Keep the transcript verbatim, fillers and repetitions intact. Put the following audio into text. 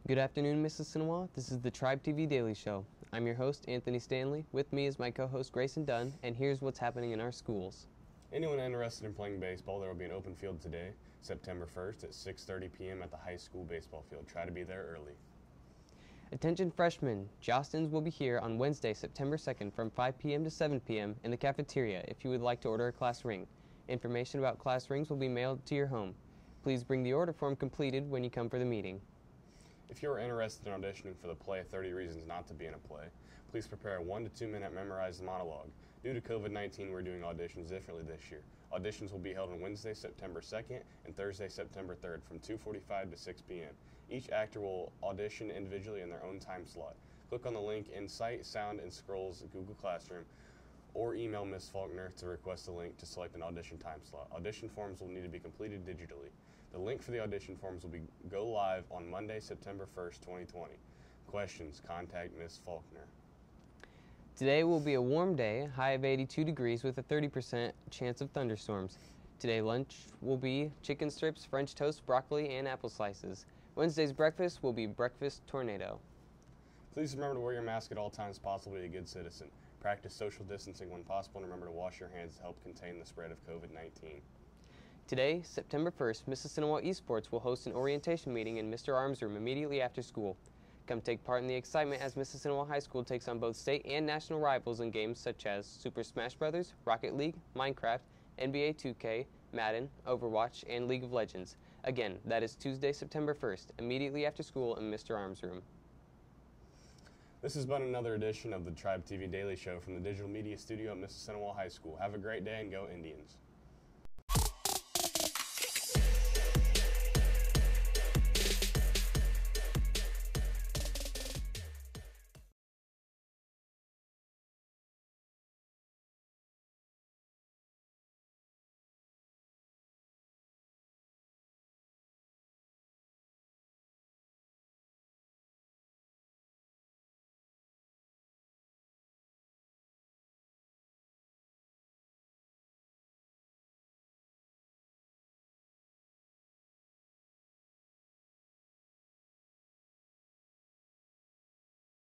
Good afternoon, Mississinewa. This is the TribeTV Daily Show. I'm your host, Anthony Stanley. With me is my co-host, Grayson Dunn, and here's what's happening in our schools. Anyone interested in playing baseball, there will be an open field today, September first at six thirty p m at the high school baseball field. Try to be there early. Attention freshmen, Jostens will be here on Wednesday, September second from five p m to seven p m in the cafeteria if you would like to order a class ring. Information about class rings will be mailed to your home. Please bring the order form completed when you come for the meeting. If you are interested in auditioning for the play thirty Reasons Not to Be in a Play, please prepare a one to two minute memorized monologue. Due to COVID nineteen, we're doing auditions differently this year. Auditions will be held on Wednesday, September second and Thursday, September third from two forty-five to six p m Each actor will audition individually in their own time slot. Click on the link in Sight, Sound, and Scrolls Google Classroom or email Miz Faulkner to request a link to select an audition time slot. Audition forms will need to be completed digitally. The link for the audition forms will be go live on Monday, September first, twenty twenty. Questions, contact Miz Faulkner. Today will be a warm day, high of eighty-two degrees with a thirty percent chance of thunderstorms. Today lunch will be chicken strips, French toast, broccoli, and apple slices. Wednesday's breakfast will be breakfast tornado. Please remember to wear your mask at all times possible to be a good citizen. Practice social distancing when possible and remember to wash your hands to help contain the spread of COVID nineteen. Today, September first, Mississinewa Esports will host an orientation meeting in Mister Arms' room immediately after school. Come take part in the excitement as Mississinewa High School takes on both state and national rivals in games such as Super Smash Brothers, Rocket League, Minecraft, N B A two K, Madden, Overwatch, and League of Legends. Again, that is Tuesday, September first, immediately after school in Mister Arms' room. This has been another edition of the TribeTV Daily Show from the Digital Media Studio at Mississinewa High School. Have a great day and go Indians.